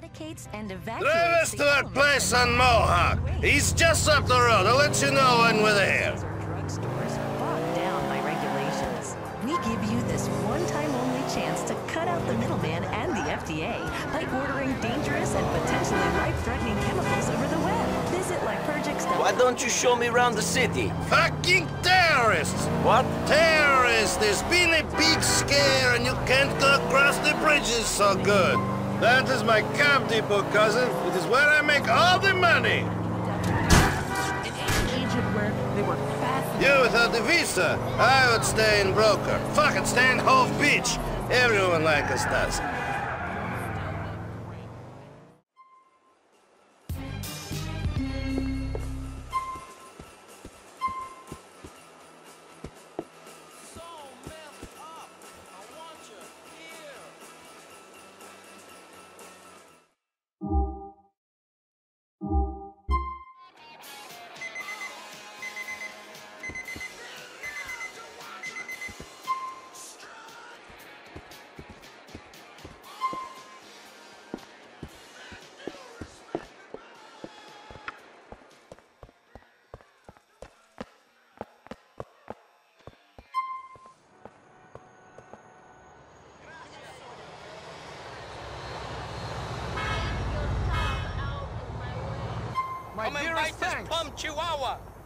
barricades and evacuates. Drive us to our place on Mohawk. He's just up the road. I'll let you know when we're there. Drugstores bogged down by regulations. We give you this one-time only chance to cut out the middleman and the FDA by ordering dangerous and potentially life-threatening chemicals over the web. Visit Liturgic.com. Why don't you show me around the city? Fucking terrorists! What? Terrorists! There's been a big scare and you can't go across the bridges so good. That is my camp depot, cousin. It is where I make all the money. In Egypt where they were fascinated. You without the visa, I would stay in Broker. Fucking stay in Hove Beach. Everyone like us does. Come and bite this plum chihuahua!